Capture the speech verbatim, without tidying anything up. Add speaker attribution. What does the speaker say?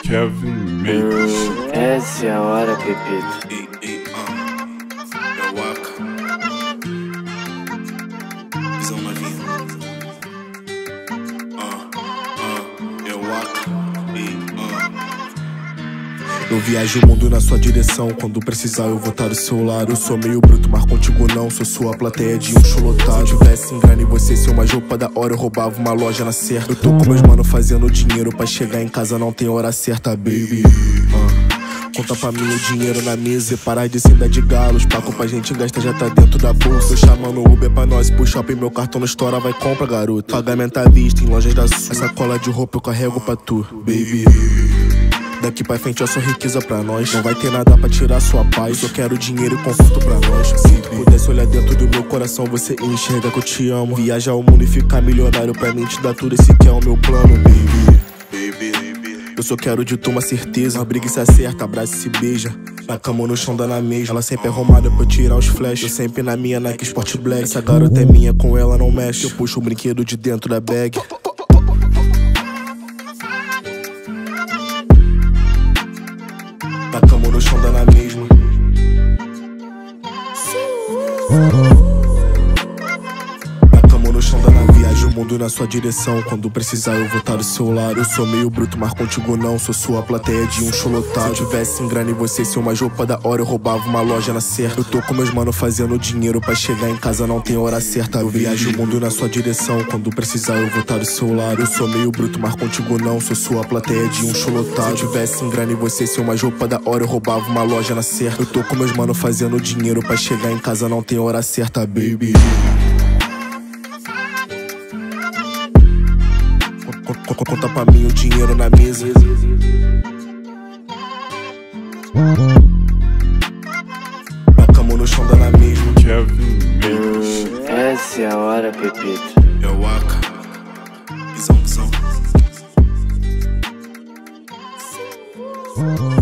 Speaker 1: Kevin Makes.
Speaker 2: Essa é a hora, Pepito.
Speaker 3: Ei, ei, ah, é o Waka. Visão novinha. Ah, ah, é o Waka. Ei, ah.
Speaker 4: Eu viajo o mundo na sua direção. Quando precisar eu vou estar do seu lado. Eu sou meio bruto, mas contigo não. Sou sua plateia de um show lotado. Se eu tivesse em grana e você ser uma roupa da hora, eu roubava uma loja na certa. Eu tô com meus mano fazendo dinheiro pra chegar em casa, não tem hora certa, baby. uh. Conta pra mim o dinheiro na mesa e parar de ser de galos. Paco pra gente gasta já tá dentro da bolsa. Eu chamando o Uber pra nós, pro shopping meu cartão não estoura, vai compra, garoto. Pagamento à vista em lojas da Sul. Essa cola de roupa eu carrego pra tu, baby. Daqui pra frente é só riqueza pra nós. Não vai ter nada pra tirar sua paz. Eu só quero dinheiro e conforto pra nós. Se tu pudesse olhar dentro do meu coração, você enxerga que eu te amo. Viajar o mundo e ficar milionário pra mim te dar tudo, esse que é o meu plano, baby. Baby, baby. Eu só quero de tu uma certeza. Uma briga e se acerta, abraça e se beija. Na cama ou no chão dá na mesa. Ela sempre é arrumada pra eu tirar os flash. Eu sempre na minha Nike Sport Black. Essa garota é minha, com ela não mexe. Eu puxo o brinquedo de dentro da bag. Na cama ou no chão dá na mesma. Na cama ou no chão dá na viagem, o mundo na sua direção. Quando precisar eu vou estar do seu lado. Eu sou meio bruto, mas contigo não. Sou sua plateia de um show lotado. Se eu tivesse em grana e você ser uma roupa da hora, eu roubava uma loja na certa. Eu tô com meus mano fazendo dinheiro pra chegar em casa, não tem hora certa. Eu viajo o mundo na sua direção. Quando precisar eu vou estar do seu lado. Eu sou meio bruto, mas contigo não. Sou sua plateia de um show lotado. Se eu tivesse em grana e você ser uma roupa da hora, eu roubava uma loja na certa. Eu tô com meus mano fazendo dinheiro pra chegar em casa, não tem hora certa, baby. Conta pra mim o dinheiro na mesa. Na cama ou no chão dá na mesma.
Speaker 1: Kevin Makes.
Speaker 2: Essa é a hora, Pepito.
Speaker 3: É o Waka. Visão, visão.